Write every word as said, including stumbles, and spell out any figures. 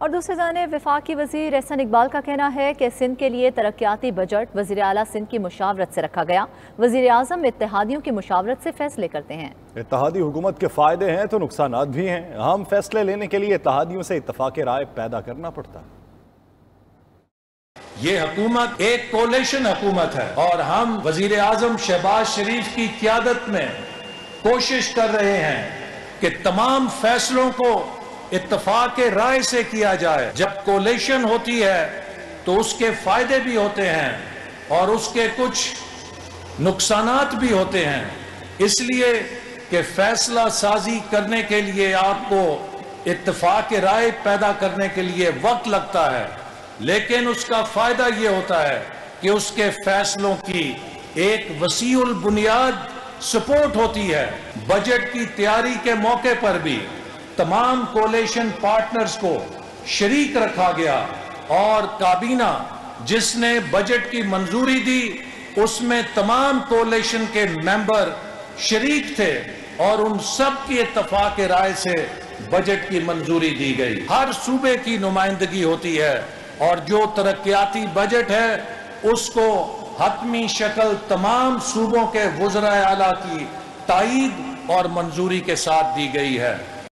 اور دوسری جانب وفاقی وزیر احسن اقبال کا کہنا ہے کہ سندھ کے لیے ترقیاتی بجٹ وزیر اعلیٰ سندھ کی مشاورت سے رکھا گیا۔ وزیر اعظم اتحادیوں کی مشاورت سے فیصلے کرتے ہیں۔ اتحادی حکومت کے فائدے ہیں تو نقصانات بھی ہیں۔ اہم فیصلے لینے کے لیے اتحادیوں سے اتفاق رائے پیدا کرنا پڑتا ہے۔ یہ حکومت ایک کولیشن حکومت ہے اور ہم وزیر اعظم شہباز شریف کی قیادت میں کوشش کر رہے ہیں کہ تمام فیصلوں کو اتفاق رائے سے کیا جائے۔ جب کولیشن ہوتی ہے تو اس کے فائدے بھی ہوتے ہیں اور اس کے کچھ نقصانات بھی ہوتے ہیں، اس لیے کہ فیصلہ سازی کرنے کے لیے آپ کو اتفاق رائے پیدا کرنے کے لیے وقت لگتا ہے، لیکن اس کا فائدہ یہ ہوتا ہے کہ اس کے فیصلوں کی ایک وسیع البنیاد سپورٹ ہوتی ہے۔ بجٹ کی تیاری کے موقع پر بھی تمام کولیشن پارٹنرز کو شریک رکھا گیا اور کابینہ جس نے بجٹ کی منظوری دی اس میں تمام کولیشن کے ممبر شریک تھے اور ان سب کی اتفاق رائے سے بجٹ کی منظوری دی گئی۔ ہر صوبے کی نمائندگی ہوتی ہے اور جو ترقیاتی بجٹ ہے اس کو حتمی شکل تمام صوبوں کے وزراء اعلیٰ کی تائید اور منظوری کے ساتھ دی گئی ہے۔